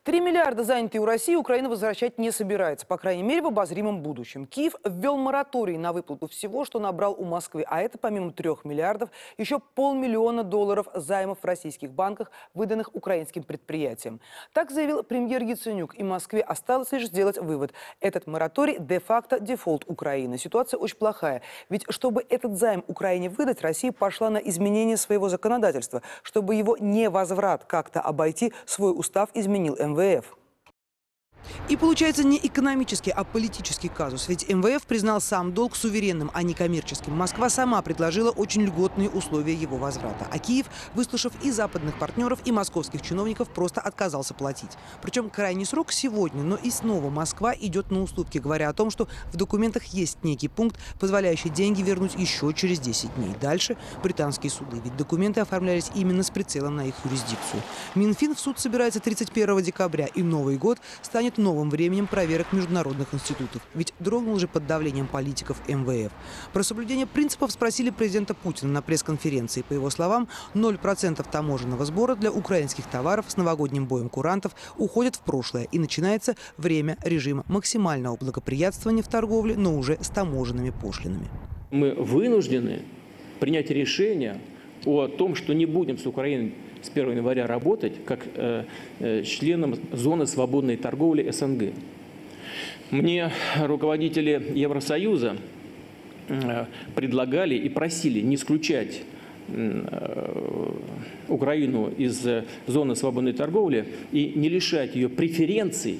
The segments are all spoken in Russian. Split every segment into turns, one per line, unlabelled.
3 миллиарда, занятые у России, Украина возвращать не собирается, по крайней мере, в обозримом будущем. Киев ввел мораторий на выплату всего, что набрал у Москвы. А это, помимо 3 миллиардов, еще $500 000 займов в российских банках, выданных украинским предприятиям. Так заявил премьер Яценюк. И Москве осталось лишь сделать вывод. Этот мораторий де-факто дефолт Украины. Ситуация очень плохая. Ведь чтобы этот займ Украине выдать, Россия пошла на изменение своего законодательства. Чтобы его невозврат как-то обойти, свой устав изменил МВФ. И получается не экономический, а политический казус. Ведь МВФ признал сам долг суверенным, а не коммерческим. Москва сама предложила очень льготные условия его возврата. А Киев, выслушав и западных партнеров, и московских чиновников, просто отказался платить. Причем крайний срок сегодня, но и снова Москва идет на уступки, говоря о том, что в документах есть некий пункт, позволяющий деньги вернуть еще через 10 дней. Дальше британские суды. Ведь документы оформлялись именно с прицелом на их юрисдикцию. Минфин в суд собирается 31 декабря, и Новый год станет новым временем проверок международных институтов. Ведь дрогнул же под давлением политиков МВФ. Про соблюдение принципов спросили президента Путина на пресс-конференции. По его словам, 0% таможенного сбора для украинских товаров с новогодним боем курантов уходит в прошлое. И начинается время режима максимального благоприятствования в торговле, но уже с таможенными пошлинами.
Мы вынуждены принять решение о том, что не будем с Украиной с 1 января работать как членом зоны свободной торговли СНГ. Мне руководители Евросоюза предлагали и просили не исключать Украину из зоны свободной торговли и не лишать ее преференций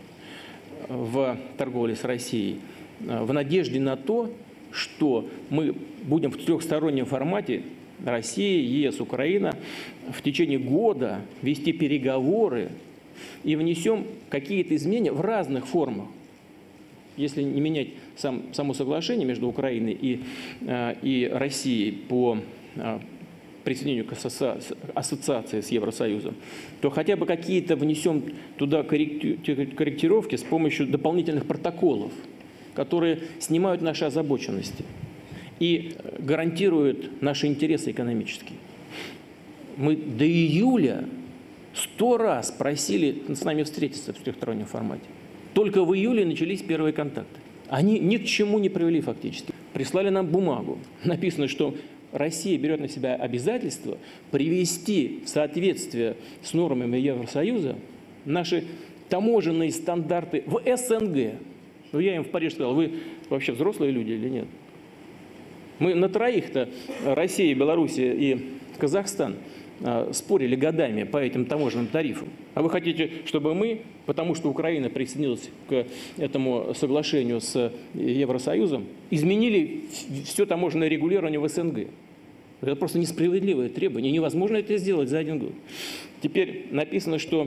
в торговле с Россией в надежде на то, что мы будем в трехстороннем формате Россия, ЕС, Украина в течение года вести переговоры и внесем какие-то изменения в разных формах. Если не менять само соглашение между Украиной и Россией по присоединению к ассоциации с Евросоюзом, то хотя бы какие-то внесем туда корректировки с помощью дополнительных протоколов, которые снимают наши озабоченности и гарантируют наши интересы экономические. Мы до июля 100 раз просили с нами встретиться в трехстороннем формате. Только в июле начались первые контакты. Они ни к чему не привели фактически. Прислали нам бумагу. Написано, что Россия берет на себя обязательство привести в соответствие с нормами Евросоюза наши таможенные стандарты в СНГ. Ну, я им в Париже сказал, вы вообще взрослые люди или нет? Мы на троих-то, Россия, Белоруссия и Казахстан, спорили годами по этим таможенным тарифам. А вы хотите, чтобы мы, потому что Украина присоединилась к этому соглашению с Евросоюзом, изменили все таможенное регулирование в СНГ? Это просто несправедливое требование. Невозможно это сделать за один год. Теперь написано, что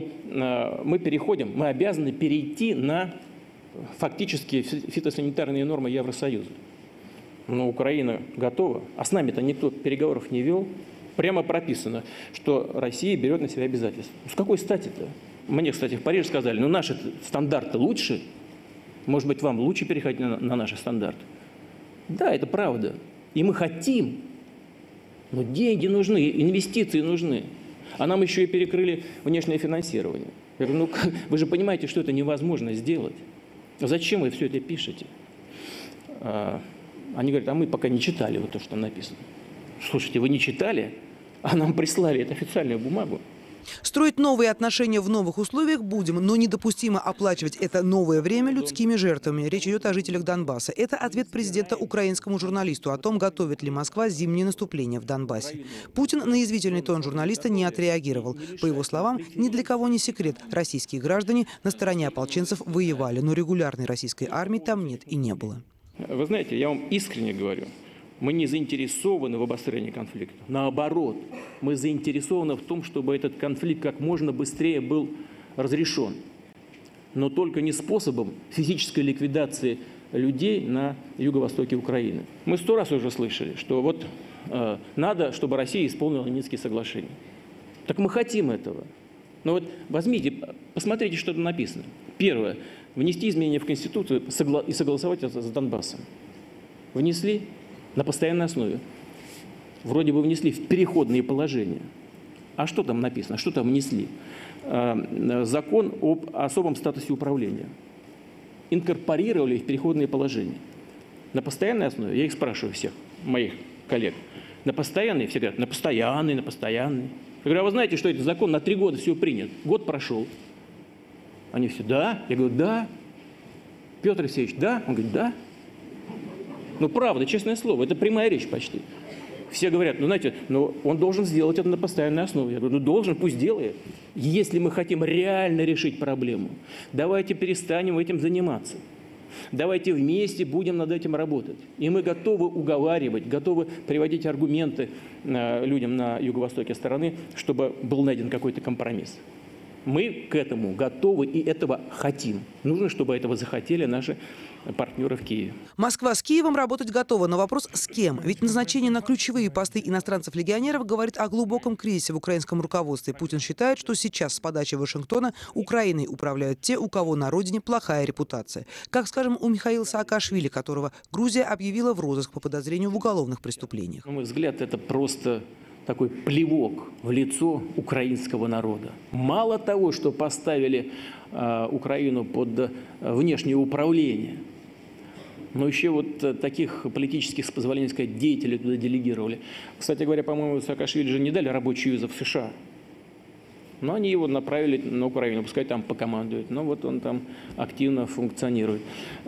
мы обязаны перейти на фактически фитосанитарные нормы Евросоюза. Но Украина готова, а с нами-то никто переговоров не вел. Прямо прописано, что Россия берет на себя обязательства. С какой стати-то? Мне, кстати, в Париже сказали, ну наши стандарты лучше, может быть, вам лучше переходить на наши стандарты. Да, это правда. И мы хотим, но деньги нужны, инвестиции нужны. А нам еще и перекрыли внешнее финансирование. Я говорю, ну вы же понимаете, что это невозможно сделать. Зачем вы все это пишете? Они говорят, а мы пока не читали вот то, что там написано. Слушайте, вы не читали, а нам прислали эту официальную бумагу.
Строить новые отношения в новых условиях будем, но недопустимо оплачивать это новое время людскими жертвами. Речь идет о жителях Донбасса. Это ответ президента украинскому журналисту о том, готовит ли Москва зимнее наступление в Донбассе. Путин на язвительный тон журналиста не отреагировал. По его словам, ни для кого не секрет. Российские граждане на стороне ополченцев воевали, но регулярной российской армии там нет и не было.
Вы знаете, я вам искренне говорю, мы не заинтересованы в обострении конфликта. Наоборот, мы заинтересованы в том, чтобы этот конфликт как можно быстрее был разрешен. Но только не способом физической ликвидации людей на юго-востоке Украины. Мы 100 раз уже слышали, что вот надо, чтобы Россия исполнила Минские соглашения. Так мы хотим этого. Но вот возьмите, посмотрите, что там написано. Первое. Внести изменения в Конституцию и согласовать это с Донбассом. Внесли на постоянной основе. Вроде бы внесли в переходные положения. А что там написано? Что там внесли? Закон об особом статусе управления. Инкорпорировали в переходные положения. На постоянной основе, я их спрашиваю всех, моих коллег, на постоянный, все говорят, на постоянный, на постоянный. Я говорю, а вы знаете, что этот закон на 3 года всего принят? Год прошел. Они все, да? Я говорю, да. Петр Алексеевич, да? Он говорит, да. Ну, правда, честное слово, это прямая речь почти. Все говорят, ну, знаете, но он должен сделать это на постоянной основе. Я говорю, ну, должен, пусть делает. Если мы хотим реально решить проблему, давайте перестанем этим заниматься. Давайте вместе будем над этим работать. И мы готовы уговаривать, готовы приводить аргументы людям на юго-востоке страны, чтобы был найден какой-то компромисс. Мы к этому готовы и этого хотим. Нужно, чтобы этого захотели наши партнеры в Киеве.
Москва с Киевом работать готова, но вопрос с кем? Ведь назначение на ключевые посты иностранцев-легионеров говорит о глубоком кризисе в украинском руководстве. Путин считает, что сейчас с подачи Вашингтона Украиной управляют те, у кого на родине плохая репутация. Как, скажем, у Михаила Саакашвили, которого Грузия объявила в розыск по подозрению в уголовных преступлениях.
На мой взгляд, это просто такой плевок в лицо украинского народа. Мало того, что поставили Украину под внешнее управление, но еще вот таких политических, с позволения сказать, деятелей туда делегировали. Кстати говоря, по-моему, Саакашвили же не дали рабочую визу в США. Но они его направили на Украину, пускай там покомандует. Но вот он там активно функционирует.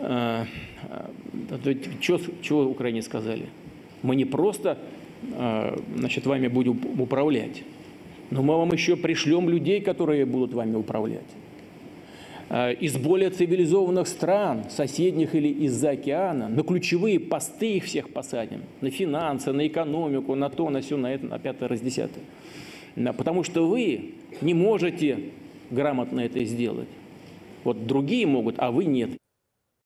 Чего Украине сказали? Мы не просто, значит, вами будем управлять, но мы вам еще пришлем людей, которые будут вами управлять. Из более цивилизованных стран, соседних или из-за океана, на ключевые посты их всех посадим. На финансы, на экономику, на то, на сё, на это, на пятое, раз десятое. Потому что вы не можете грамотно это сделать. Вот другие могут, а вы нет.